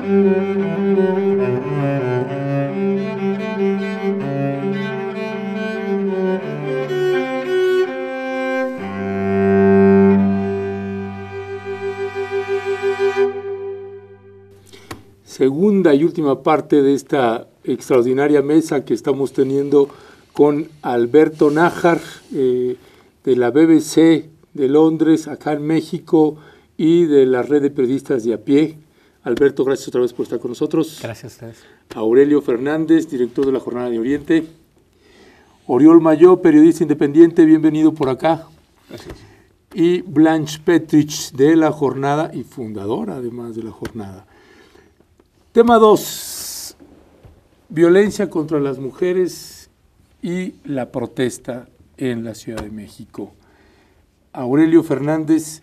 Segunda y última parte de esta extraordinaria mesa que estamos teniendo con Alberto Nájar, de la BBC de Londres, acá en México, y de la red de periodistas de a pie. Alberto, gracias otra vez por estar con nosotros. Gracias a ustedes. Aurelio Fernández, director de la Jornada de Oriente. Oriol Mayó, periodista independiente, bienvenido por acá. Gracias. Y Blanche Petrich, de la Jornada y fundadora además de la Jornada. Tema 2, violencia contra las mujeres y la protesta en la Ciudad de México. Aurelio Fernández,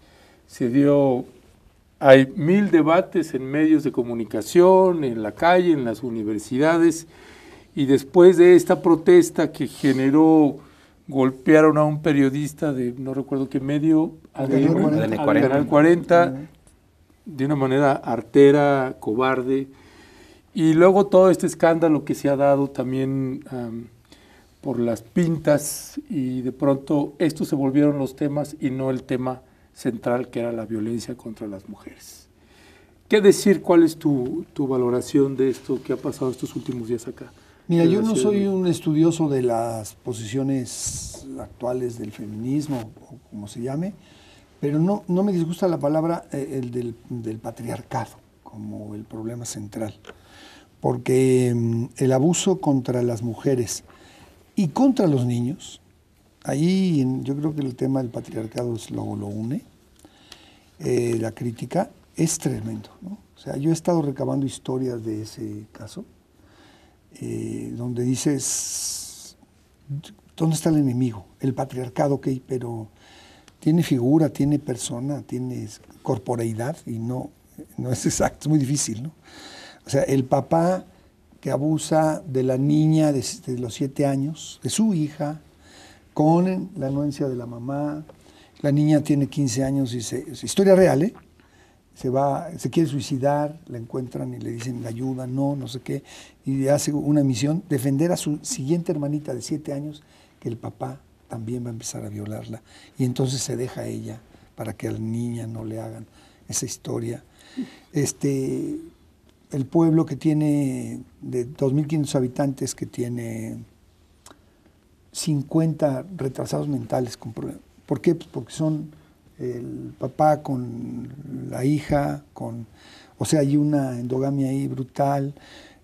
hay 1000 debates en medios de comunicación, en la calle, en las universidades, y después de esta protesta que golpearon a un periodista de no recuerdo qué medio, Canal 40, de una manera artera, cobarde. Y luego todo este escándalo que se ha dado también por las pintas, y de pronto estos se volvieron los temas y no el tema central, que era la violencia contra las mujeres. ¿Qué decir? ¿Cuál es tu valoración de esto que ha pasado estos últimos días acá? Mira, yo no soy un estudioso de las posiciones actuales del feminismo, o como se llame, pero no me disgusta la palabra del patriarcado como el problema central. Porque el abuso contra las mujeres y contra los niños, ahí yo creo que el tema del patriarcado lo une, la crítica es tremendo, ¿no? O sea, yo he estado recabando historias de ese caso, donde dices, ¿dónde está el enemigo? El patriarcado, ok, pero tiene figura, tiene persona, tiene corporeidad, y no es exacto, es muy difícil, ¿no? O sea, el papá que abusa de la niña de los 7 años, de su hija, con la anuencia de la mamá. La niña tiene 15 años y es historia real, ¿eh? Se quiere suicidar, la encuentran y le dicen ayuda, no sé qué, y hace una misión, defender a su siguiente hermanita de 7 años, que el papá también va a empezar a violarla, y entonces se deja a ella para que a la niña no le hagan esa historia. El pueblo que tiene de 2.500 habitantes, que tiene 50 retrasados mentales con problemas. ¿Por qué? Pues porque son el papá con la hija, o sea, hay una endogamia ahí brutal.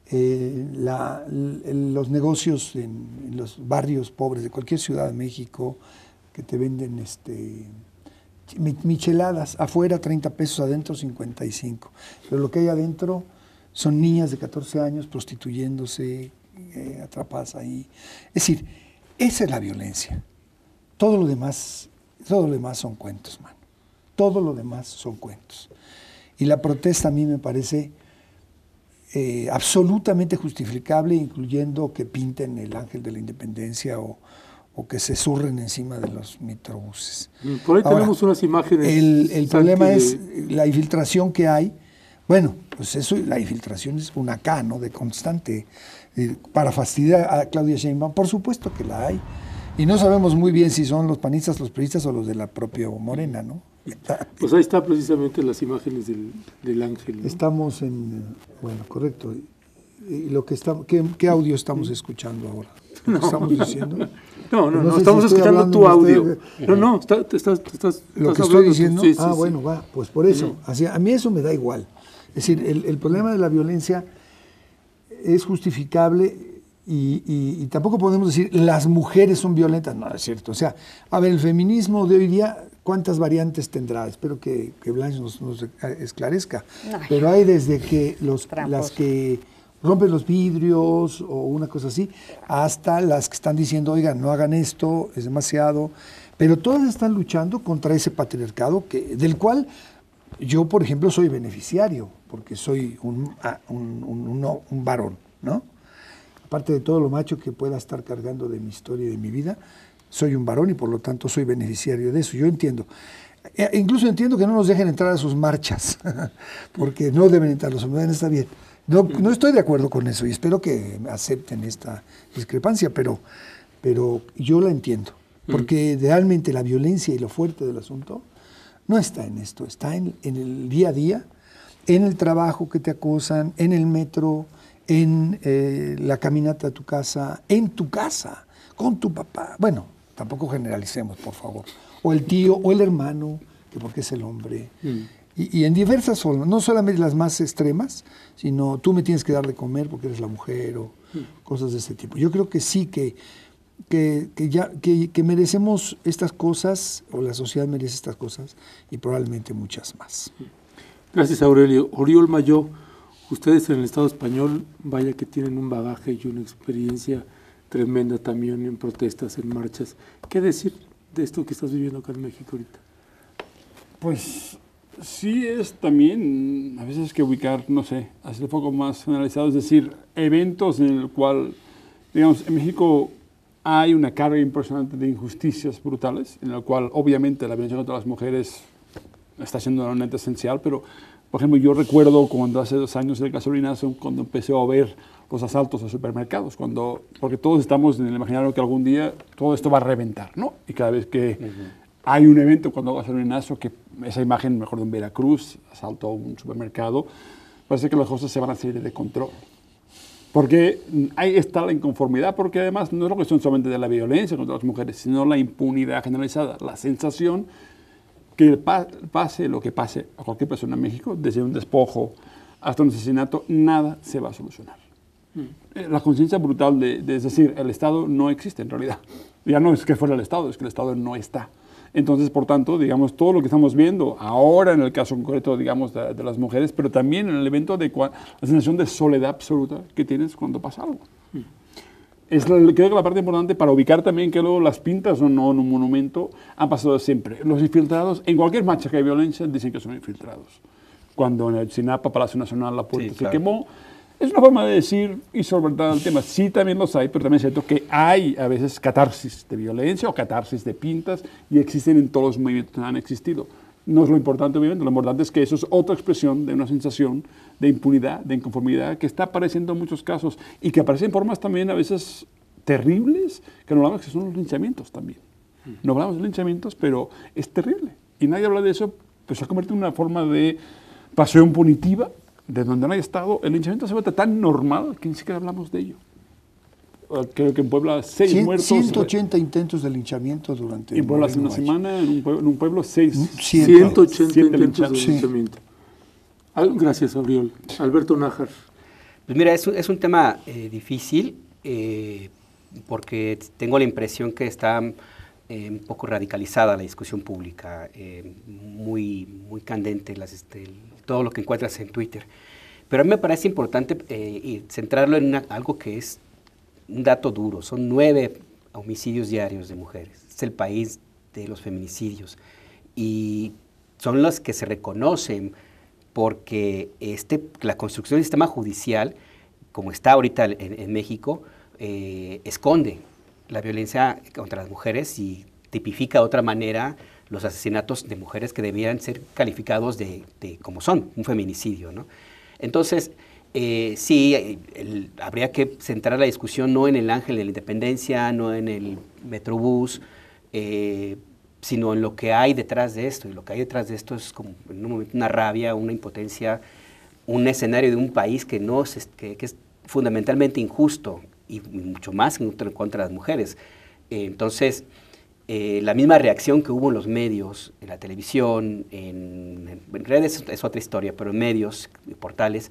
Los negocios en los barrios pobres de cualquier ciudad de México que te venden micheladas, afuera 30 pesos, adentro 55. Pero lo que hay adentro son niñas de 14 años prostituyéndose, atrapadas ahí. Es decir, esa es la violencia. Todo lo demás son cuentos, mano. Todo lo demás son cuentos. Y la protesta a mí me parece absolutamente justificable, incluyendo que pinten el ángel de la independencia o que se zurren encima de los microbuses. Por ahí tenemos unas imágenes. El problema es la infiltración que hay. Bueno, pues eso, la infiltración es una acá, ¿no? De constante, para fastidiar a Claudia Sheinbaum. Por supuesto que la hay. Y no sabemos muy bien si son los panistas, los priistas o los de la propia Morena, ¿no? Pues ahí está precisamente las imágenes del ángel, ¿no? Estamos bueno, correcto. Y ¿qué audio estamos escuchando ahora? No. ¿Estamos diciendo? No, estamos escuchando tu audio. Estás lo que estoy diciendo. Sí, bueno, va, pues por eso. Así, a mí eso me da igual. Es decir, el problema de la violencia es justificable y tampoco podemos decir las mujeres son violentas. No, es cierto. O sea, a ver, el feminismo de hoy día, ¿cuántas variantes tendrá? Espero que Blanche nos esclarezca. No. Pero hay desde que las que rompen los vidrios o una cosa así, hasta las que están diciendo, oigan, no hagan esto, es demasiado. Pero todas están luchando contra ese patriarcado del cual yo, por ejemplo, soy beneficiario, porque soy un varón, ¿no? Aparte de todo lo macho que pueda estar cargando de mi historia y de mi vida, soy un varón y por lo tanto soy beneficiario de eso. Yo entiendo. Incluso entiendo que no nos dejen entrar a sus marchas, porque no deben entrar, los hombres está bien. No estoy de acuerdo con eso y espero que acepten esta discrepancia, pero yo la entiendo, porque realmente la violencia y lo fuerte del asunto no está en esto, está en el día a día, en el trabajo que te acosan, en el metro, en la caminata a tu casa, en tu casa, con tu papá. Bueno, tampoco generalicemos, por favor. O el tío, o el hermano, que porque es el hombre. Y en diversas formas, no solamente las más extremas, sino tú me tienes que dar de comer porque eres la mujer, o cosas de ese tipo. Yo creo que sí, que merecemos estas cosas, o la sociedad merece estas cosas, y probablemente muchas más. Gracias, Aurelio. Oriol Mayó, ustedes en el Estado español, vaya que tienen un bagaje y una experiencia tremenda también en protestas, en marchas. ¿Qué decir de esto que estás viviendo acá en México ahorita? Pues sí es también, a veces que ubicar, no sé, hacer el foco más generalizado, es decir, eventos en el cual, digamos, en México hay una carga impresionante de injusticias brutales, en el cual obviamente la violencia contra las mujeres está siendo una neta esencial, pero por ejemplo yo recuerdo cuando hace 2 años el gasolinazo, cuando empecé a ver los asaltos a supermercados, porque todos estamos en el imaginario que algún día todo esto va a reventar, ¿no? Y cada vez que hay un evento cuando gasolinazo, que esa imagen, mejor de un Veracruz, asalto a un supermercado, parece que las cosas se van a salir de control. Porque ahí está la inconformidad, porque además no es la cuestión solamente de la violencia contra las mujeres, sino la impunidad generalizada, la sensación que pase lo que pase a cualquier persona en México, desde un despojo hasta un asesinato, nada se va a solucionar. La conciencia brutal es decir, el Estado no existe en realidad. Ya no es que fuera el Estado, es que el Estado no está. Entonces, por tanto, digamos, todo lo que estamos viendo ahora en el caso concreto, digamos, de las mujeres, pero también en el evento de la sensación de soledad absoluta que tienes cuando pasa algo. Creo que la parte importante para ubicar también que luego las pintas o no en un monumento han pasado siempre. Los infiltrados, en cualquier marcha que hay violencia, dicen que son infiltrados. Cuando en el Sinapa, Palacio Nacional, la puerta se quemó, es una forma de decir y solventar el tema. Sí, también los hay, pero también es cierto que hay a veces catarsis de violencia o catarsis de pintas y existen en todos los movimientos que han existido. No es lo importante, obviamente, lo importante es que eso es otra expresión de una sensación de impunidad, de inconformidad que está apareciendo en muchos casos y que aparece en formas también a veces terribles, que no hablamos que son los linchamientos también. No hablamos de linchamientos, pero es terrible. Y nadie habla de eso, pues se ha convertido en una forma de pasión punitiva, de donde no hay Estado. El linchamiento se vuelve tan normal que ni siquiera hablamos de ello. Creo que en Puebla 6 muertos. 180 intentos de linchamiento durante... En Puebla hace una semana, en un pueblo 180 intentos de linchamiento. Gracias, Auriol. Alberto Nájar. Pues mira, es un tema difícil, porque tengo la impresión que está un poco radicalizada la discusión pública, muy candente, todo lo que encuentras en Twitter. Pero a mí me parece importante centrarlo en algo que es un dato duro. Son 9 homicidios diarios de mujeres. Es el país de los feminicidios. Y son los que se reconocen porque la construcción del sistema judicial, como está ahorita en México, esconde la violencia contra las mujeres y tipifica de otra manera los asesinatos de mujeres que debían ser calificados de como son, un feminicidio, ¿no? Entonces, sí, habría que centrar la discusión no en el ángel de la independencia, no en el Metrobús, sino en lo que hay detrás de esto. Y lo que hay detrás de esto es como en un momento una rabia, una impotencia, un escenario de un país que es fundamentalmente injusto y mucho más en contra de las mujeres. Entonces, la misma reacción que hubo en los medios, en la televisión, en redes es otra historia, pero en medios, portales,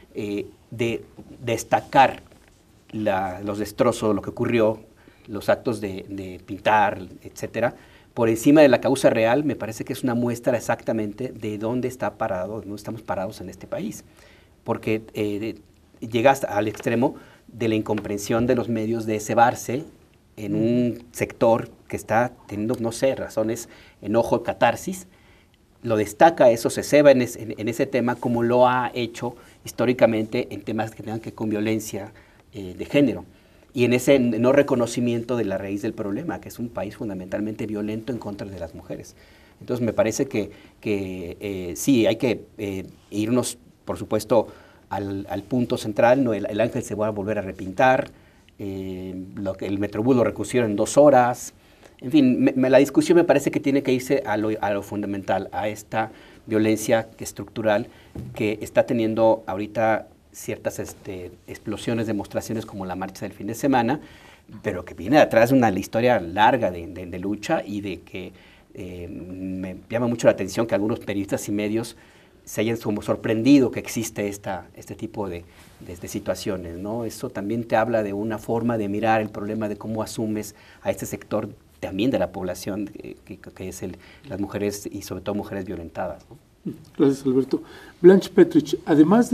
de destacar los destrozos, lo que ocurrió, los actos de pintar, etcétera, por encima de la causa real, me parece que es una muestra exactamente de dónde estamos parados en este país. Porque llega hasta al extremo de la incomprensión de los medios de cebarse en un sector que está teniendo, no sé, razones, enojo, catarsis, lo destaca eso, se ceba en ese tema como lo ha hecho históricamente en temas que tengan que ver con violencia de género. Y en ese no reconocimiento de la raíz del problema, que es un país fundamentalmente violento en contra de las mujeres. Entonces me parece que sí, hay que irnos, por supuesto, al punto central, ¿no? El ángel se va a volver a repintar, el Metrobús lo recusieron en 2 horas. En fin, la discusión me parece que tiene que irse a lo fundamental, a esta violencia estructural que está teniendo ahorita ciertas explosiones, demostraciones como la marcha del fin de semana, pero que viene detrás de una historia larga de lucha y de que me llama mucho la atención que algunos periodistas y medios se hayan sorprendido que existe este tipo de situaciones, ¿no? Eso también te habla de una forma de mirar el problema, de cómo asumes a este sector también de la población, que es las mujeres y sobre todo mujeres violentadas, ¿no? Gracias, Alberto. Blanche Petrich, además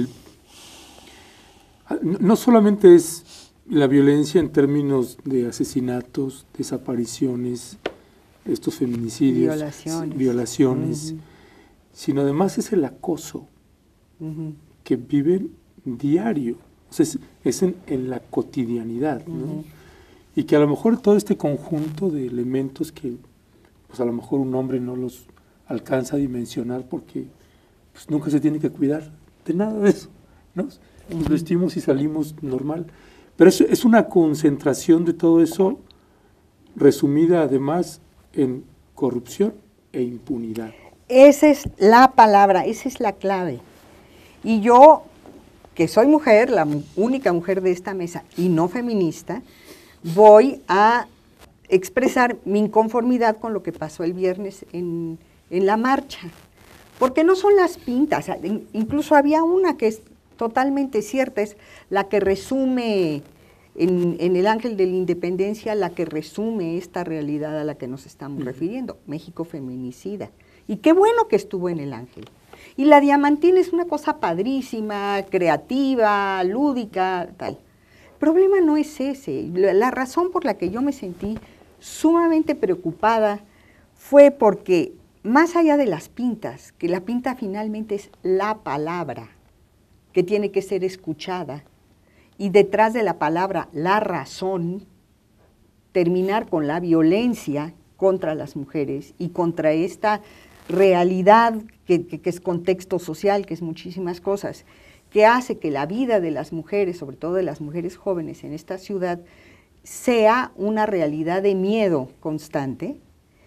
no solamente es la violencia en términos de asesinatos, desapariciones, estos feminicidios, violaciones, sino además es el acoso que viven diario, o sea, es en la cotidianidad, ¿no? Y que a lo mejor todo este conjunto de elementos que pues a lo mejor un hombre no los alcanza a dimensionar porque pues, nunca se tiene que cuidar de nada de eso, ¿no? Nos vestimos y salimos normal, pero es una concentración de todo eso resumida además en corrupción e impunidad. Esa es la palabra, esa es la clave. Y yo, que soy mujer, la única mujer de esta mesa y no feminista, voy a expresar mi inconformidad con lo que pasó el viernes en la marcha. Porque no son las pintas, incluso había una que es totalmente cierta, es la que resume en el Ángel de la Independencia, la que resume esta realidad a la que nos estamos refiriendo, México feminicida. Y qué bueno que estuvo en el Ángel. Y la diamantina es una cosa padrísima, creativa, lúdica, tal. El problema no es ese. La razón por la que yo me sentí sumamente preocupada fue porque, más allá de las pintas, que la pinta finalmente es la palabra que tiene que ser escuchada, y detrás de la palabra, la razón, terminar con la violencia contra las mujeres y contra esta realidad que es contexto social, que es muchísimas cosas, que hace que la vida de las mujeres, sobre todo de las mujeres jóvenes en esta ciudad, sea una realidad de miedo constante.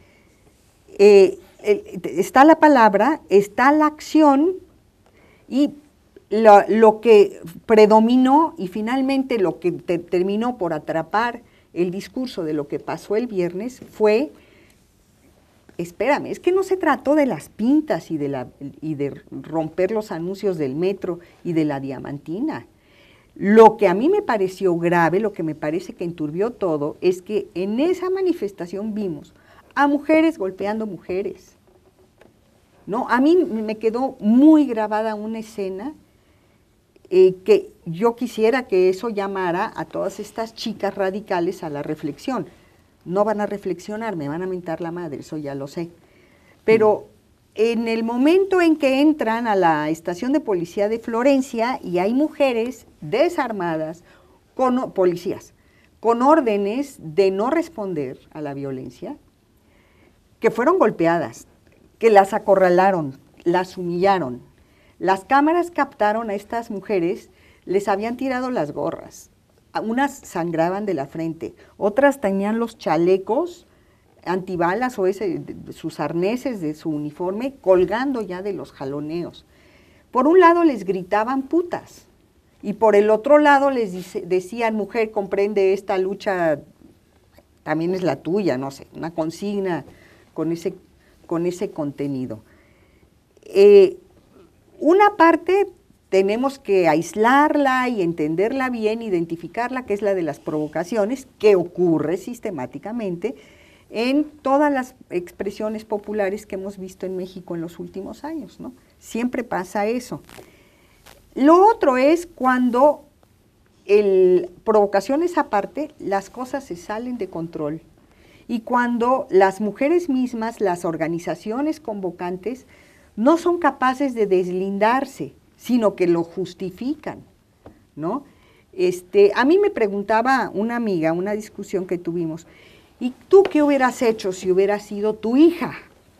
Está la palabra, está la acción, y lo que predominó y finalmente lo que terminó por atrapar el discurso de lo que pasó el viernes fue: espérame, es que no se trató de las pintas y de romper los anuncios del metro y de la diamantina. Lo que a mí me pareció grave, lo que me parece que enturbió todo, es que en esa manifestación vimos a mujeres golpeando mujeres. ¿No? A mí me quedó muy grabada una escena que yo quisiera que eso llamara a todas estas chicas radicales a la reflexión. No van a reflexionar, me van a mentar la madre, eso ya lo sé. Pero en el momento en que entran a la estación de policía de Florencia y hay mujeres desarmadas, policías, con órdenes de no responder a la violencia, que fueron golpeadas, que las acorralaron, las humillaron. Las cámaras captaron a estas mujeres, les habían tirado las gorras. Unas sangraban de la frente, otras tenían los chalecos antibalas o sus arneses de su uniforme colgando ya de los jaloneos. Por un lado les gritaban putas y por el otro lado les decían: mujer, comprende, esta lucha también es la tuya, no sé, una consigna con ese contenido. Una parte tenemos que aislarla y entenderla bien, identificarla, que es la de las provocaciones, que ocurre sistemáticamente en todas las expresiones populares que hemos visto en México en los últimos años, ¿no? Siempre pasa eso. Lo otro es cuando, provocaciones aparte, las cosas se salen de control y cuando las mujeres mismas, las organizaciones convocantes, no son capaces de deslindarse, sino que lo justifican, ¿no? A mí me preguntaba una amiga, una discusión que tuvimos: ¿y tú qué hubieras hecho si hubiera sido tu hija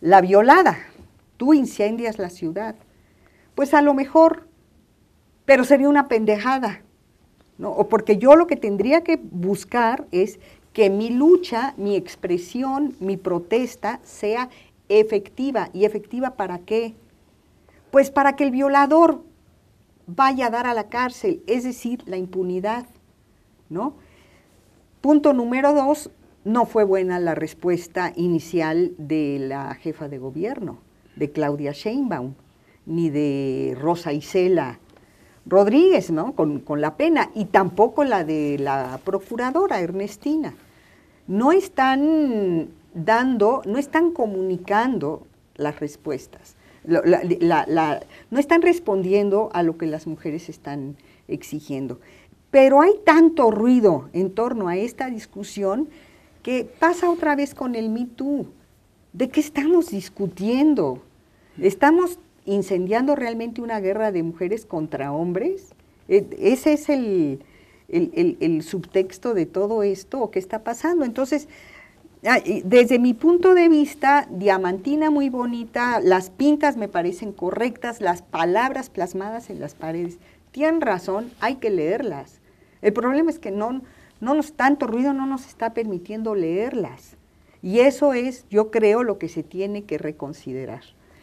la violada, tú incendias la ciudad. Pues a lo mejor, pero sería una pendejada, ¿no? O porque yo lo que tendría que buscar es que mi lucha, mi expresión, mi protesta sea efectiva. ¿Y efectiva para qué? Pues para que el violador vaya a dar a la cárcel, es decir, la impunidad, ¿no? Punto número 2, no fue buena la respuesta inicial de la jefa de gobierno, de Claudia Sheinbaum, ni de Rosa Isela Rodríguez, ¿no? Con la pena, y tampoco la de la procuradora Ernestina. No están comunicando las respuestas. No están respondiendo a lo que las mujeres están exigiendo. Pero hay tanto ruido en torno a esta discusión que pasa otra vez con el Me Too. ¿De qué estamos discutiendo? ¿Estamos incendiando realmente una guerra de mujeres contra hombres? ¿Ese es el subtexto de todo esto o qué está pasando? Entonces, desde mi punto de vista, Diamantina muy bonita, las pintas me parecen correctas, las palabras plasmadas en las paredes, tienen razón, hay que leerlas. El problema es que tanto ruido no nos está permitiendo leerlas. Y eso es, yo creo, lo que se tiene que reconsiderar.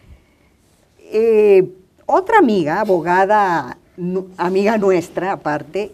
Otra amiga, abogada, amiga nuestra aparte,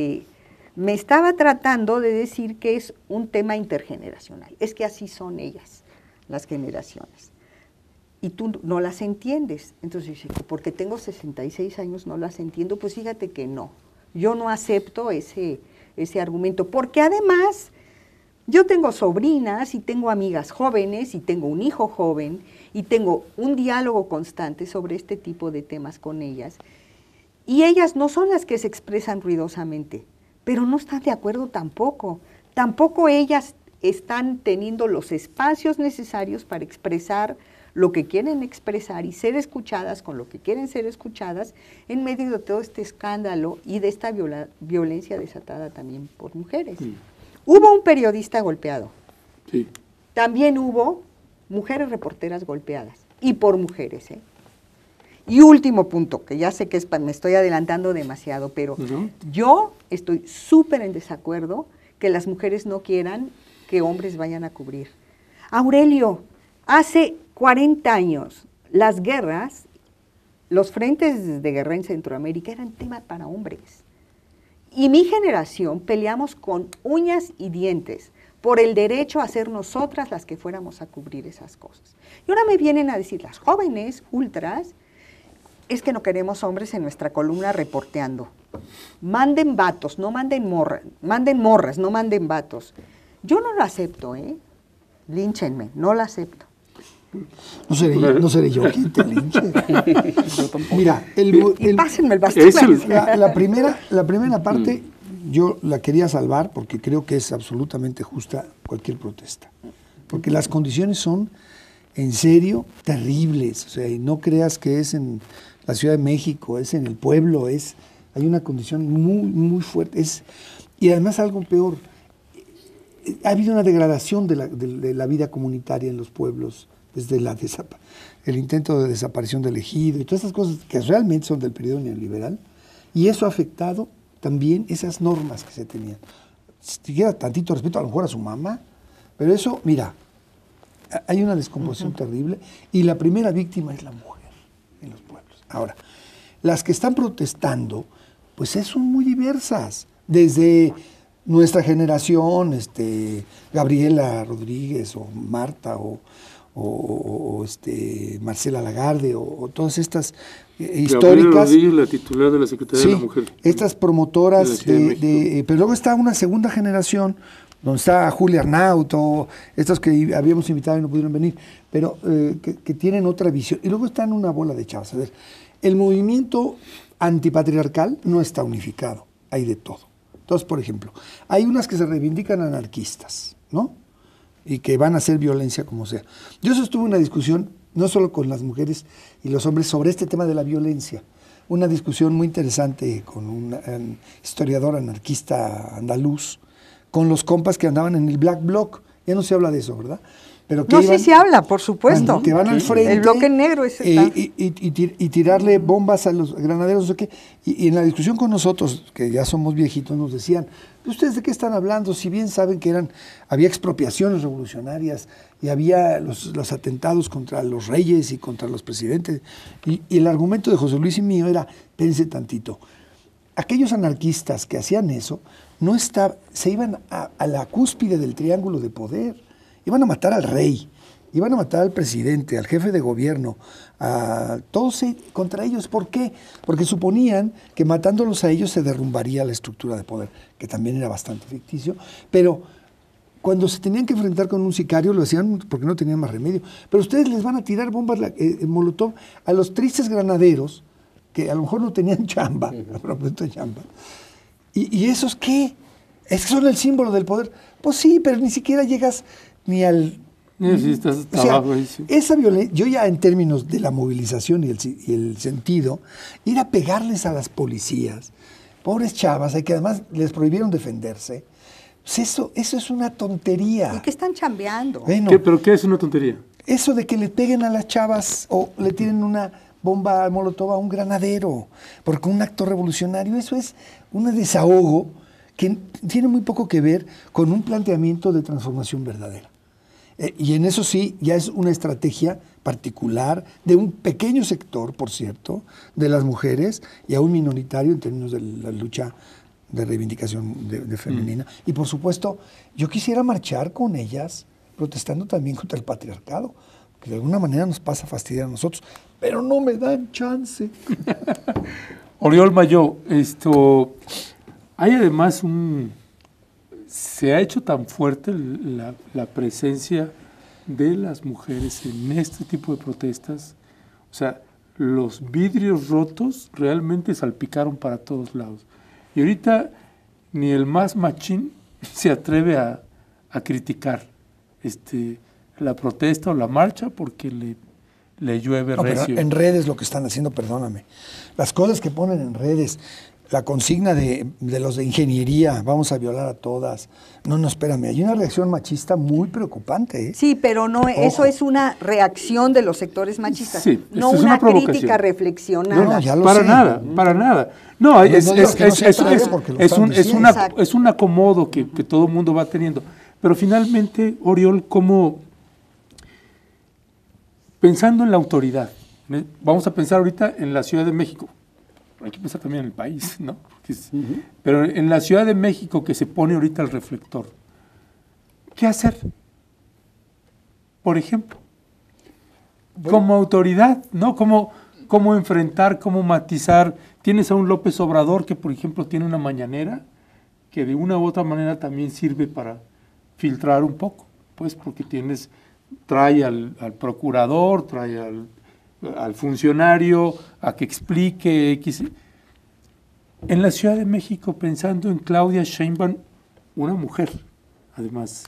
me estaba tratando de decir que es un tema intergeneracional. Es que así son ellas, las generaciones. Y tú no las entiendes. Entonces dice, porque tengo 66 años no las entiendo. Pues fíjate que no. Yo no acepto ese argumento. Porque además, yo tengo sobrinas y tengo amigas jóvenes y tengo un hijo joven y tengo un diálogo constante sobre este tipo de temas con ellas. Y ellas no son las que se expresan ruidosamente, pero no están de acuerdo tampoco. Tampoco ellas están teniendo los espacios necesarios para expresar lo que quieren expresar y ser escuchadas con lo que quieren ser escuchadas en medio de todo este escándalo y de esta violencia desatada también por mujeres. Sí. Hubo un periodista golpeado. Sí. También hubo mujeres reporteras golpeadas, y por mujeres, ¿eh? Y último punto, que ya sé que me estoy adelantando demasiado, pero yo estoy súper en desacuerdo que las mujeres no quieran que hombres vayan a cubrir. Aurelio, hace 40 años, las guerras, los frentes de guerra en Centroamérica eran tema para hombres. Y mi generación peleamos con uñas y dientes por el derecho a ser nosotras las que fuéramos a cubrir esas cosas. Y ahora me vienen a decir las jóvenes ultras, es que no queremos hombres en nuestra columna reporteando. Manden vatos, no manden morras, manden morras, no manden vatos. Yo no lo acepto, línchenme, no lo acepto. No seré yo quien te linche. Mira, pásenme el bastón. La primera parte yo la quería salvar porque creo que es absolutamente justa cualquier protesta. Porque las condiciones son, en serio, terribles. O sea, y no creas que es en la Ciudad de México, es en el pueblo, hay una condición muy, muy fuerte. Y además algo peor, ha habido una degradación de la vida comunitaria en los pueblos, desde el intento de desaparición del ejido y todas esas cosas que realmente son del periodo neoliberal, y eso ha afectado también esas normas que se tenían. Si tuviera tantito respeto a lo mejor a su mamá, pero eso, mira, hay una descomposición terrible, y la primera víctima es la mujer en los pueblos. Ahora, las que están protestando, pues son muy diversas, desde nuestra generación, Gabriela Rodríguez o Marta o Marcela Lagarde o todas estas históricas. Rodríguez, la titular de la Secretaría de la Mujer. Estas promotoras pero luego está una segunda generación donde está Julia Arnaut, o estos que habíamos invitado y no pudieron venir, pero que tienen otra visión. Y luego están una bola de chavas. A ver, el movimiento antipatriarcal no está unificado, hay de todo. Entonces, por ejemplo, hay unas que se reivindican anarquistas, ¿no? Y que van a hacer violencia como sea. Yo sostuve una discusión, no solo con las mujeres y los hombres, sobre este tema de la violencia. Una discusión muy interesante con un historiador anarquista andaluz, con los compas que andaban en el Black Bloc. Ya no se habla de eso, ¿verdad? Pero que No, iban, sí se habla, por supuesto. bueno, que van al frente. El bloque negro es y tirarle bombas a los granaderos, no sé qué. Y en la discusión con nosotros, que ya somos viejitos, nos decían, ¿ustedes de qué están hablando? Si bien saben que había expropiaciones revolucionarias y había los atentados contra los reyes y contra los presidentes. Y el argumento de José Luis y mío era, pense tantito, aquellos anarquistas que hacían eso, se iban a la cúspide del triángulo de poder. Iban a matar al rey, iban a matar al presidente, al jefe de gobierno, a todos contra ellos. ¿Por qué? Porque suponían que matándolos a ellos se derrumbaría la estructura de poder, que también era bastante ficticio, pero cuando se tenían que enfrentar con un sicario lo hacían porque no tenían más remedio. Pero ustedes les van a tirar bombas molotov a los tristes granaderos, que a lo mejor no tenían chamba, a propósito de chamba. ¿Y esos qué? Es que son el símbolo del poder. Pues sí, pero ni siquiera llegas ni al... Necesitas trabajo ahí, sí. Esa violencia, yo ya en términos de la movilización y el sentido, ir a pegarles a las policías, pobres chavas, que además les prohibieron defenderse, pues eso es una tontería. Y que están chambeando. Bueno, ¿Pero qué es una tontería? eso de que le peguen a las chavas o le tiren una bomba molotov a un granadero, porque un acto revolucionario, eso es un desahogo que tiene muy poco que ver con un planteamiento de transformación verdadera. Y en eso sí, ya es una estrategia particular de un pequeño sector, por cierto, de las mujeres y aún minoritario en términos de la lucha de reivindicación de femenina. Y por supuesto, yo quisiera marchar con ellas, protestando también contra el patriarcado, que de alguna manera nos pasa a fastidiar a nosotros, pero no me dan chance. Oriol Mayó, hay además se ha hecho tan fuerte la presencia de las mujeres en este tipo de protestas. O sea, los vidrios rotos realmente salpicaron para todos lados. Y ahorita ni el más machín se atreve a criticar la protesta o la marcha porque le llueve recio. Pero en redes lo que están haciendo, perdóname, las cosas que ponen en redes, la consigna de los de ingeniería, vamos a violar a todas. No, espérame, hay una reacción machista muy preocupante. Sí, pero no, eso es una reacción de los sectores machistas, sí, no es una provocación. Crítica reflexionada. No, ya lo para sé. nada. No, es un acomodo que todo el mundo va teniendo. Pero finalmente, Oriol, como pensando en la autoridad, vamos a pensar ahorita en la Ciudad de México. Hay que pensar también en el país, ¿no? Pero en la Ciudad de México que se pone ahorita el reflector, ¿qué hacer? Por ejemplo, como autoridad, ¿no? ¿Cómo enfrentar, cómo matizar? Tienes a un López Obrador que, por ejemplo, tiene una mañanera que de una u otra manera también sirve para filtrar un poco, pues porque trae al procurador, trae al funcionario a que explique X. En la Ciudad de México, pensando en Claudia Sheinbaum, una mujer, además.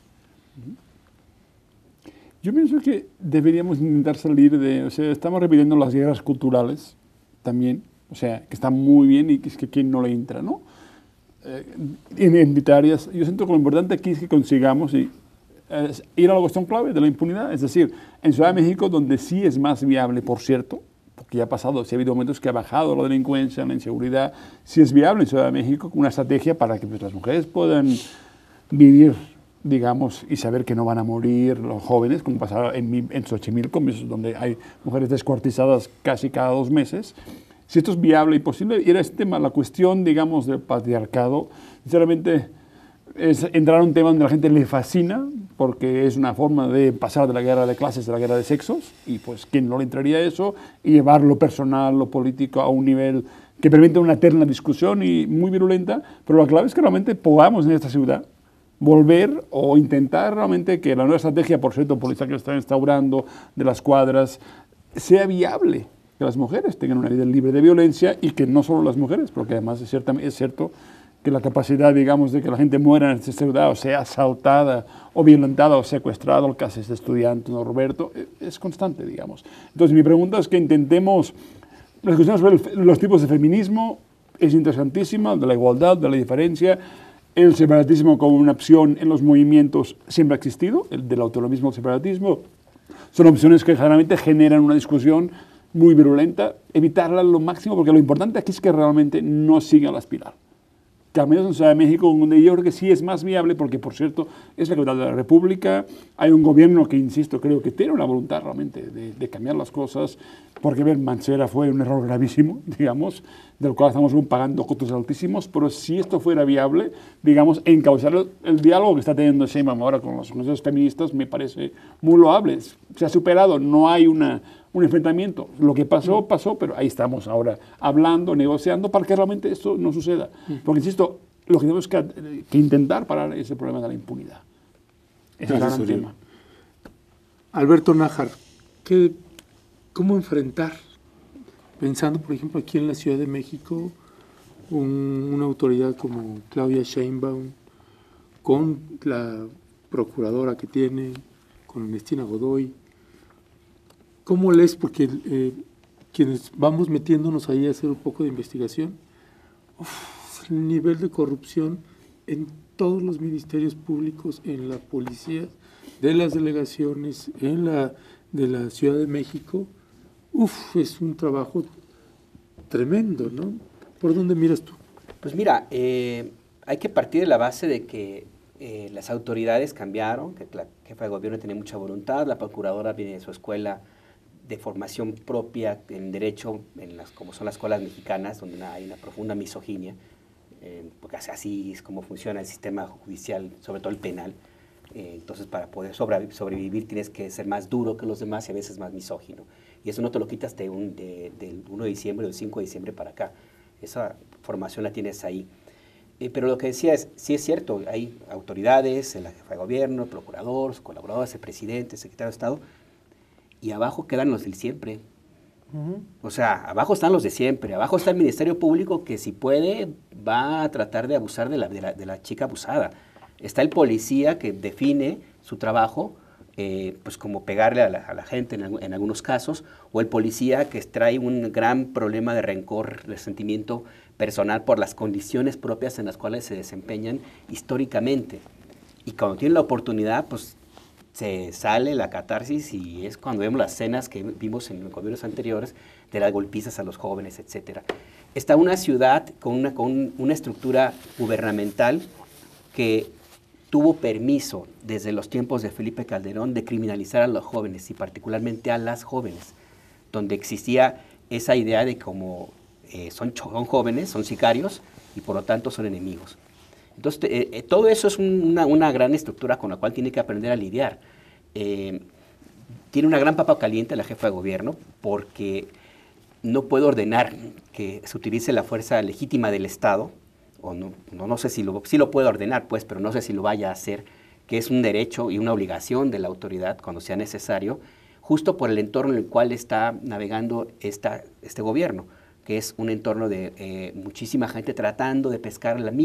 Yo pienso que deberíamos intentar salir estamos repitiendo las guerras culturales también, que está muy bien y que es que quien no le entra, ¿no? Identitarias. Yo siento que lo importante aquí es que consigamos ir a la cuestión clave de la impunidad, es decir, en Ciudad de México, donde sí es más viable, por cierto, porque ya ha pasado, sí ha habido momentos que ha bajado la delincuencia, la inseguridad, sí es viable en Ciudad de México una estrategia para que las mujeres puedan vivir, digamos, y saber que no van a morir los jóvenes, como pasaba en Xochimilco, donde hay mujeres descuartizadas casi cada 2 meses. Si esto es viable y posible, y era este tema, la cuestión, digamos, del patriarcado, sinceramente, es entrar a un tema donde a la gente le fascina, porque es una forma de pasar de la guerra de clases a la guerra de sexos, y pues quién no le entraría a eso, y llevar lo personal, lo político a un nivel que permite una eterna discusión y muy virulenta, pero la clave es que realmente podamos en esta ciudad volver o intentar realmente que la nueva estrategia, por cierto, policial que está instaurando de las cuadras, sea viable, que las mujeres tengan una vida libre de violencia y que no solo las mujeres, porque además es cierto que la capacidad, digamos, de que la gente muera en esta ciudad, o sea asaltada, o violentada, o secuestrada, el caso de este estudiante, ¿no, Roberto? Es constante, digamos. Entonces, mi pregunta es que intentemos, las cuestiones sobre los tipos de feminismo es interesantísima, de la igualdad, de la diferencia, El separatismo como una opción en los movimientos siempre ha existido, el del autonomismo, el separatismo. Son opciones que generalmente generan una discusión muy virulenta, evitarla lo máximo, porque lo importante aquí es que realmente no siga la espiral. Que al menos en Ciudad de México, donde yo creo que sí es más viable, porque por cierto es la capital de la República, hay un gobierno que, insisto, creo que tiene una voluntad realmente de cambiar las cosas, porque ver, Mancera fue un error gravísimo, digamos, del cual estamos pagando costos altísimos, pero si esto fuera viable, digamos, encauzar el diálogo que está teniendo Sheinbaum ahora con los organizaciones feministas me parece muy loable. Se ha superado, no hay un enfrentamiento. Lo que pasó, pasó, pero ahí estamos ahora hablando, negociando para que realmente esto no suceda. Porque, insisto, lo que tenemos que intentar parar es el problema de la impunidad. Ese es el gran tema. Alberto Nájar, ¿cómo enfrentar? Pensando, por ejemplo, aquí en la Ciudad de México, una autoridad como Claudia Sheinbaum, con la procuradora que tiene, con Ernestina Godoy. ¿Cómo lees? Porque quienes vamos metiéndonos ahí a hacer un poco de investigación, el nivel de corrupción en todos los ministerios públicos, en la policía, de las delegaciones, de la Ciudad de México, es un trabajo tremendo, ¿no? ¿Por dónde miras tú? Pues mira, hay que partir de la base de que las autoridades cambiaron, que la jefa de gobierno tenía mucha voluntad, la procuradora viene de su escuela de formación propia en derecho, como son las escuelas mexicanas, donde hay una profunda misoginia, porque así es como funciona el sistema judicial, sobre todo el penal. Entonces, para poder sobrevivir tienes que ser más duro que los demás y a veces más misógino. Y eso no te lo quitas del 1 de diciembre o del 5 de diciembre para acá. Esa formación la tienes ahí. Pero lo que decía es, sí es cierto, hay autoridades, la jefa de gobierno, el procurador, sus colaboradores, el presidente, el secretario de Estado, y abajo quedan los del siempre. O sea, abajo están los de siempre, abajo está el Ministerio Público que si puede va a tratar de abusar de la chica abusada. Está el policía que define su trabajo, pues como pegarle a la gente en algunos casos, o el policía que trae un gran problema de rencor, resentimiento personal por las condiciones propias en las cuales se desempeñan históricamente. Y cuando tiene la oportunidad, pues se sale la catarsis y es cuando vemos las escenas que vimos en los gobiernos anteriores de las golpizas a los jóvenes, etc. Está una ciudad con una estructura gubernamental que tuvo permiso desde los tiempos de Felipe Calderón de criminalizar a los jóvenes y particularmente a las jóvenes, donde existía esa idea de como son jóvenes, son sicarios y por lo tanto son enemigos. Entonces, todo eso es una gran estructura con la cual tiene que aprender a lidiar. Tiene una gran papa caliente la jefa de gobierno porque no puede ordenar que se utilice la fuerza legítima del Estado, o no sé si lo puede ordenar, pues, pero no sé si lo vaya a hacer, que es un derecho y una obligación de la autoridad cuando sea necesario, justo por el entorno en el cual está navegando este gobierno, que es un entorno de muchísima gente tratando de pescar lo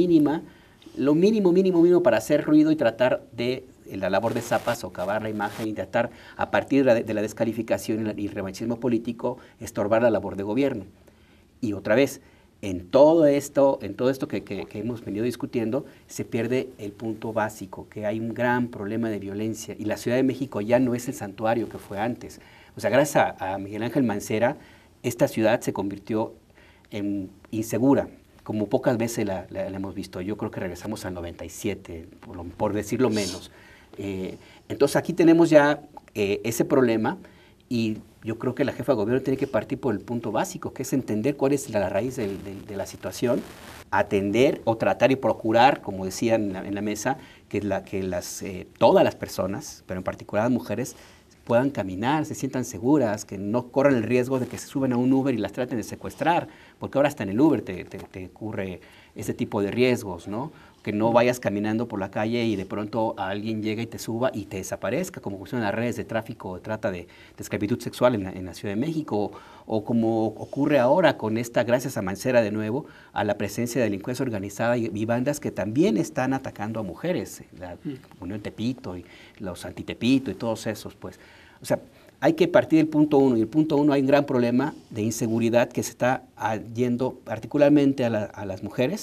mínimo para hacer ruido y tratar de la labor de zapas, socavar la imagen y tratar a partir de la descalificación y el revanchismo político estorbar la labor de gobierno. Y otra vez, en todo esto que hemos venido discutiendo, se pierde el punto básico, que hay un gran problema de violencia y la Ciudad de México ya no es el santuario que fue antes. O sea, gracias a Miguel Ángel Mancera, esta ciudad se convirtió en insegura, como pocas veces la hemos visto. Yo creo que regresamos al 97, por decirlo menos. Entonces aquí tenemos ya ese problema y yo creo que la jefa de gobierno tiene que partir por el punto básico, que es entender cuál es la raíz de la situación, atender o tratar y procurar, como decía en la mesa, que todas las personas, pero en particular las mujeres, puedan caminar, se sientan seguras, que no corran el riesgo de que se suben a un Uber y las traten de secuestrar, porque ahora hasta en el Uber te ocurre ese tipo de riesgos, ¿no? Que no vayas caminando por la calle y de pronto alguien llega y te suba y te desaparezca, como funcionan las redes de tráfico o de trata de esclavitud sexual en la Ciudad de México, o como ocurre ahora con gracias a Mancera de nuevo, a la presencia de delincuencia organizada y bandas que también están atacando a mujeres, la Unión Tepito y los Antitepito y todos esos, pues. O sea, hay que partir del punto 1, y el punto 1 hay un gran problema de inseguridad que se está yendo particularmente a las mujeres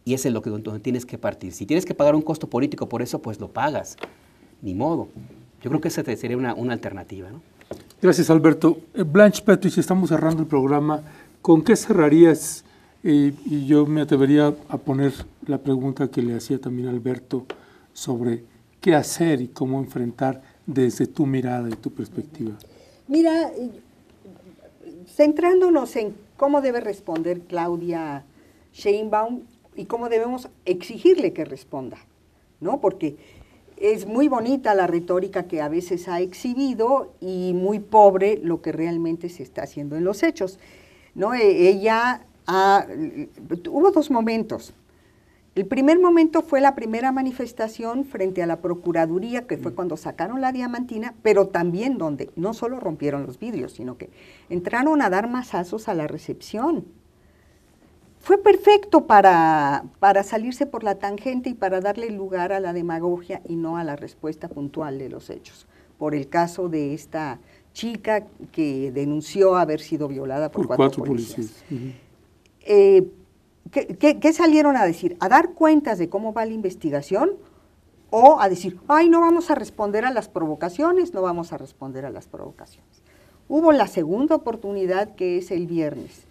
Y ese es lo que donde tienes que partir. Si tienes que pagar un costo político por eso, pues lo pagas. Ni modo. Yo creo que esa sería una alternativa, ¿no? Gracias, Alberto. Blanche Petrich, estamos cerrando el programa. ¿Con qué cerrarías? Y yo me atrevería a poner la pregunta que le hacía también a Alberto sobre qué hacer y cómo enfrentar desde tu mirada y tu perspectiva. Mira, centrándonos en cómo debe responder Claudia Sheinbaum y cómo debemos exigirle que responda, ¿no? Porque es muy bonita la retórica que a veces ha exhibido y muy pobre lo que realmente se está haciendo en los hechos, ¿no? Hubo dos momentos. El primer momento fue la primera manifestación frente a la Procuraduría, que fue cuando sacaron la diamantina, pero también donde no solo rompieron los vidrios, sino que entraron a dar mazazos a la recepción. Fue perfecto para salirse por la tangente y para darle lugar a la demagogia y no a la respuesta puntual de los hechos. Por el caso de esta chica que denunció haber sido violada por cuatro policías. ¿Qué salieron a decir? ¿A dar cuentas de cómo va la investigación? ¿O a decir, ay, no vamos a responder a las provocaciones, no vamos a responder a las provocaciones? Hubo la segunda oportunidad, que es el viernes.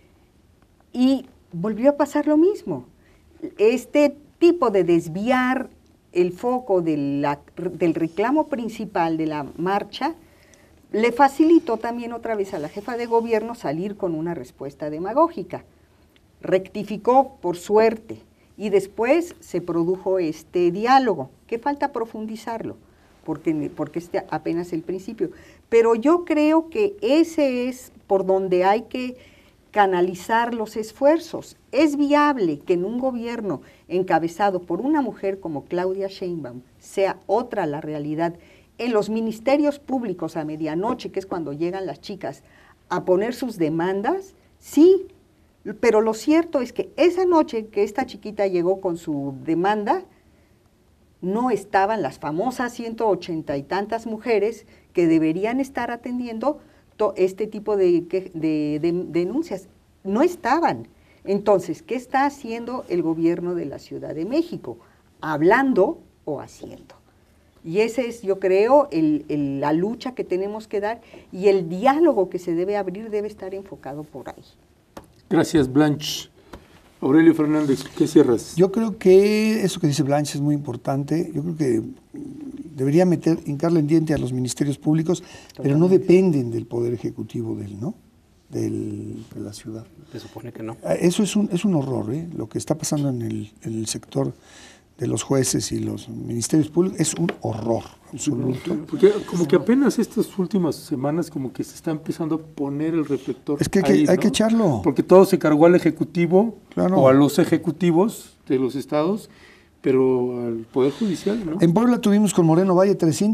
Y volvió a pasar lo mismo. Este tipo de desviar el foco del reclamo principal de la marcha le facilitó también otra vez a la jefa de gobierno salir con una respuesta demagógica. Rectificó, por suerte, y después se produjo este diálogo, que falta profundizarlo, porque este apenas el principio. Pero yo creo que ese es por donde hay que canalizar los esfuerzos. Es viable que en un gobierno encabezado por una mujer como Claudia Sheinbaum sea otra la realidad. En los ministerios públicos a medianoche, que es cuando llegan las chicas a poner sus demandas, sí, pero lo cierto es que esa noche que esta chiquita llegó con su demanda, no estaban las famosas 180 y tantas mujeres que deberían estar atendiendo este tipo de denuncias. No estaban. Entonces, ¿qué está haciendo el gobierno de la Ciudad de México? ¿Hablando o haciendo? Y ese es, yo creo, la lucha que tenemos que dar, y el diálogo que se debe abrir debe estar enfocado por ahí. Gracias, Blanche. Aurelio Fernández, ¿qué cierras? Yo creo que eso que dice Blanche es muy importante. Yo creo que debería hincarle en diente a los ministerios públicos, pero no dependen del Poder Ejecutivo de la ciudad. Se supone que no. Eso es un horror, ¿eh? Lo que está pasando en el sector de los jueces y los ministerios públicos es un horror absoluto. Porque como que apenas estas últimas semanas como que se está empezando a poner el reflector. Es que hay que echarlo. Porque todo se cargó al Ejecutivo, claro, o a los ejecutivos de los estados, pero al Poder Judicial, ¿no? En Puebla tuvimos con Moreno Valle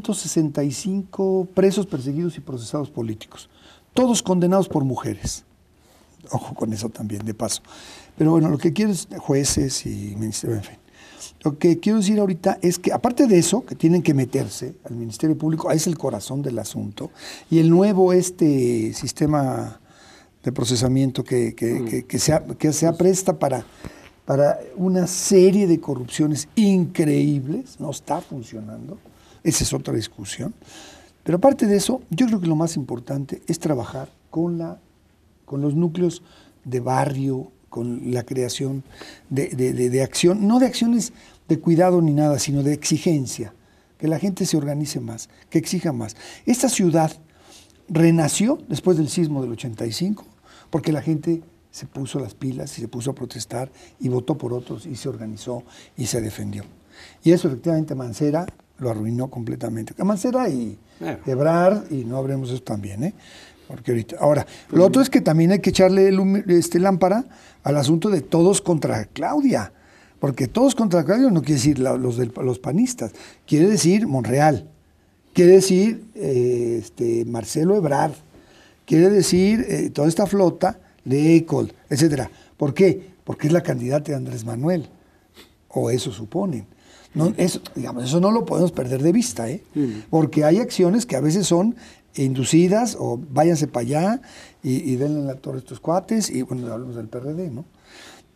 365 presos perseguidos y procesados políticos, todos condenados por mujeres. Ojo con eso también, de paso. Pero bueno, lo que quiero es jueces y ministerios, en fin. Lo que quiero decir ahorita es que, aparte de eso, que tienen que meterse al Ministerio Público, es el corazón del asunto, y el nuevo sistema de procesamiento que se apresta para una serie de corrupciones increíbles, no está funcionando, esa es otra discusión. Pero aparte de eso, yo creo que lo más importante es trabajar con los núcleos de barrio, con la creación de acción, no de acciones de cuidado ni nada, sino de exigencia, que la gente se organice más, que exija más. Esta ciudad renació después del sismo del 85, porque la gente se puso las pilas y se puso a protestar y votó por otros y se organizó y se defendió. Y eso efectivamente Mancera lo arruinó completamente. Mancera y Ebrard, y no hablemos de eso también, ¿eh? Porque ahorita. Ahora, lo otro es que también hay que echarle lámpara al asunto de todos contra Claudia, porque todos contra Claudia no quiere decir los panistas, quiere decir Monreal, quiere decir Marcelo Ebrard, quiere decir toda esta flota de Ecol, etcétera. ¿Por qué? Porque es la candidata de Andrés Manuel, o eso suponen. No, eso no lo podemos perder de vista, ¿eh? Porque hay acciones que a veces son inducidas, o váyanse para allá y denle en la torre a estos cuates, y bueno, hablamos del PRD, ¿no?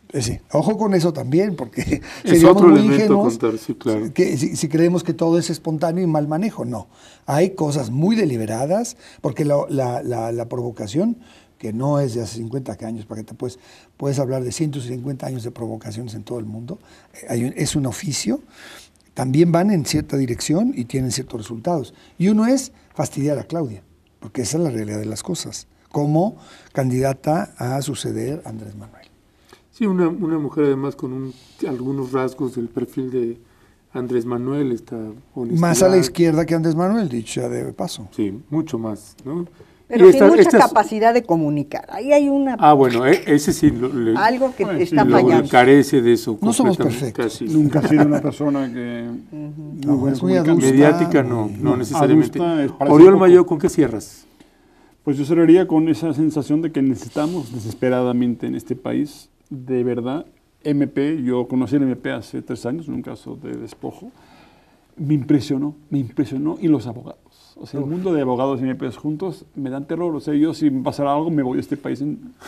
Sí, ojo con eso también, porque Es seríamos otro muy elemento a ingenuos contar, sí, claro. si creemos que todo es espontáneo y mal manejo. No, hay cosas muy deliberadas, porque la provocación, que no es de hace 50 años, para que puedes hablar de 150 años de provocaciones en todo el mundo, es un oficio, también van en cierta dirección y tienen ciertos resultados. Y uno es fastidiar a Claudia, porque esa es la realidad de las cosas, como candidata a suceder a Andrés Manuel. Sí, una mujer además con algunos rasgos del perfil de Andrés Manuel, esta honestidad. Más a la izquierda que Andrés Manuel, dicho ya de paso. Sí, mucho más, ¿no? Pero Y tiene mucha estas- capacidad de comunicar. Ahí hay una bueno, ese sí algo que Bueno, está sí, fallando. carece de eso. No somos completamente, perfectos. casi. Nunca ha sido una persona que... No, buena es muy comunicante. adusta. Mediática no necesariamente. adusta, parece Oriol poco. Mayo, ¿con qué cierras? Pues yo cerraría con esa sensación de que necesitamos desesperadamente en este país, de verdad, MP. Yo conocí el MP hace 3 años en un caso de despojo. Me impresionó, y los abogados. O sea, el mundo de abogados y MPs juntos me dan terror. O sea, yo si me pasara algo me voy de este país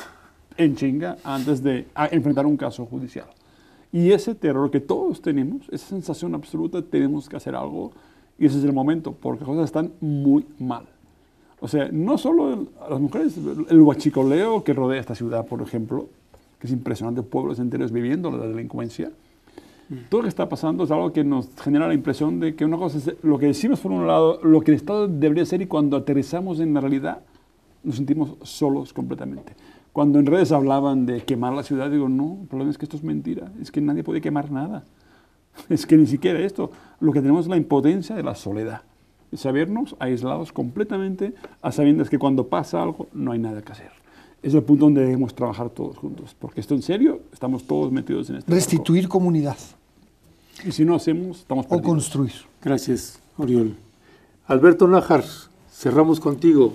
en chinga antes de enfrentar un caso judicial. Y ese terror que todos tenemos, esa sensación absoluta, tenemos que hacer algo y ese es el momento, porque las cosas están muy mal. O sea, no solo a las mujeres, el huachicoleo que rodea esta ciudad, por ejemplo, que es impresionante, pueblos enteros viviendo la delincuencia. Todo lo que está pasando es algo que nos genera la impresión de que una cosa es lo que decimos por un lado, lo que el Estado debería ser, y cuando aterrizamos en la realidad nos sentimos solos completamente. Cuando en redes hablaban de quemar la ciudad, digo, no, el problema es que esto es mentira, es que nadie puede quemar nada. Es que ni siquiera esto, lo que tenemos es la impotencia de la soledad, de sabernos aislados completamente a sabiendas que cuando pasa algo no hay nada que hacer. Es el punto donde debemos trabajar todos juntos, porque esto en serio, estamos todos metidos en este Restituir comunidad barco. Y si no hacemos, estamos o perdidos. construir. Gracias, Oriol. Alberto Nájar, cerramos contigo.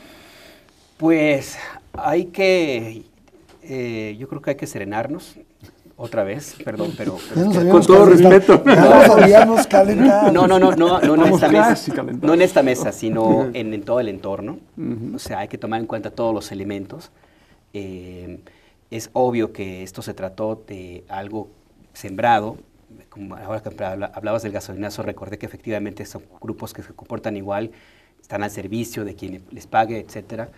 Pues hay que, yo creo que hay que serenarnos otra vez, perdón, pero Ya nos es que- habíamos Con todo calentado. respeto. Ya nos habíamos calentado. no en esta casi mesa, calentados. no en esta mesa, sino en todo el entorno. O sea, hay que tomar en cuenta todos los elementos. Es obvio que esto se trató de algo sembrado. Como ahora que hablabas del gasolinazo, recordé que efectivamente son grupos que se comportan igual, están al servicio de quien les pague, etcétera.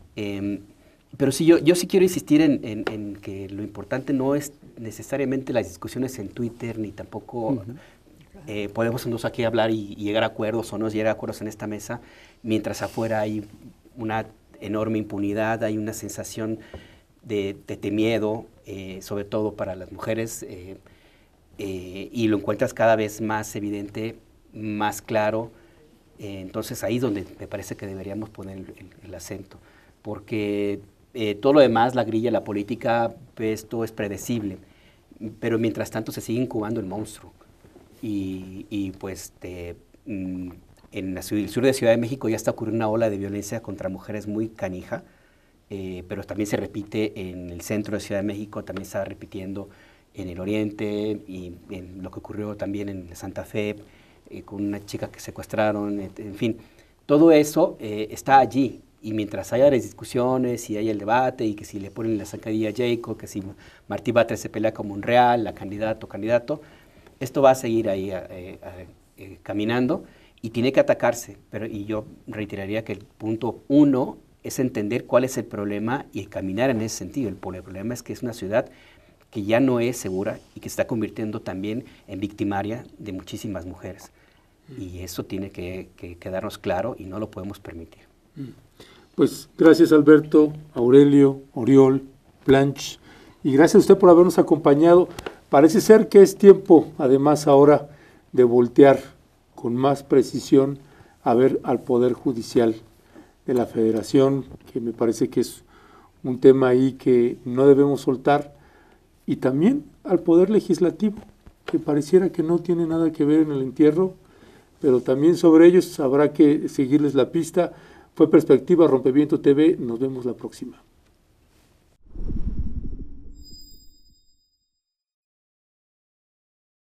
Pero sí, yo sí quiero insistir en que lo importante no es necesariamente las discusiones en Twitter, ni tampoco podemos nosotros aquí hablar y llegar a acuerdos o no llegar a acuerdos en esta mesa, mientras afuera hay una enorme impunidad, hay una sensación de miedo, sobre todo para las mujeres, y lo encuentras cada vez más evidente, más claro. Entonces ahí es donde me parece que deberíamos poner el acento, porque todo lo demás, la grilla, la política, esto es predecible, pero mientras tanto se sigue incubando el monstruo. Y pues en el sur de Ciudad de México ya está ocurriendo una ola de violencia contra mujeres muy canija, pero también se repite en el centro de Ciudad de México, también está repitiendo en el oriente y en lo que ocurrió también en Santa Fe, con una chica que secuestraron, en fin, todo eso está allí. Y mientras haya las discusiones y haya el debate y que si le ponen la zancadilla a Jacob, que si Martí Batres se pelea como un real, la candidato, esto va a seguir ahí caminando y tiene que atacarse. Y yo reiteraría que el punto 1 es entender cuál es el problema y caminar en ese sentido. El problema es que es una ciudad que ya no es segura y que se está convirtiendo también en victimaria de muchísimas mujeres. Y eso tiene que quedarnos claro y no lo podemos permitir. Pues gracias Alberto, Aurelio, Oriol, Blanche, y gracias a usted por habernos acompañado. Parece ser que es tiempo, además ahora, de voltear con más precisión a ver al Poder Judicial de la Federación, que me parece que es un tema ahí que no debemos soltar, y también al Poder Legislativo, que pareciera que no tiene nada que ver en el entierro, pero también sobre ellos habrá que seguirles la pista. Fue Perspectiva Rompeviento TV, nos vemos la próxima.